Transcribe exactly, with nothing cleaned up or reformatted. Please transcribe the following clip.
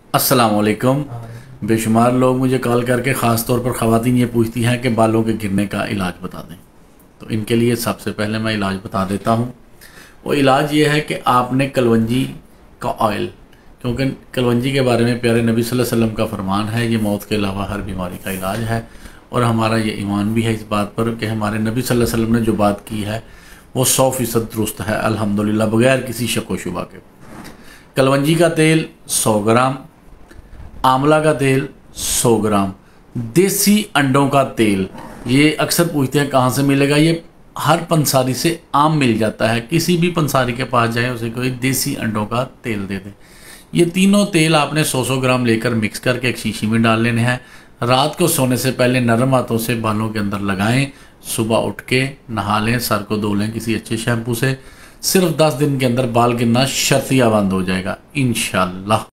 अस्सलाम वालेकुम। बेशुमार लोग मुझे कॉल करके ख़ास तौर पर ख़वातीन ये पूछती हैं कि बालों के गिरने का इलाज बता दें। तो इनके लिए सबसे पहले मैं इलाज बता देता हूँ। वो इलाज ये है कि आपने कलवंजी का ऑयल, क्योंकि कलवंजी के बारे में प्यारे नबी सल्लल्लाहु अलैहि वसल्लम का फरमान है, ये मौत के अलावा हर बीमारी का इलाज है। और हमारा ये ईमान भी है इस बात पर कि हमारे नबी सल्लल्लाहु अलैहि वसल्लम ने जो बात की है वो सौ फ़ीसद दुरुस्त है अल्हम्दुलिल्लाह, बगैर किसी शक व शुबा के। कलवंजी का तेल सौ ग्राम, आंवला का तेल सौ ग्राम, देसी अंडों का तेल, ये अक्सर पूछते हैं कहाँ से मिलेगा। ये हर पंसारी से आम मिल जाता है, किसी भी पंसारी के पास जाए उसे कोई देसी अंडों का तेल दे दे। ये तीनों तेल आपने सौ सौ ग्राम लेकर मिक्स करके एक शीशी में डाल लेने हैं। रात को सोने से पहले नरम हाथों से बालों के अंदर लगाएं, सुबह उठ के नहा लें, सर को धो लें किसी अच्छे शैम्पू से। सिर्फ दस दिन के अंदर बाल गिरना शर्तिया बंद हो जाएगा इंशाल्लाह।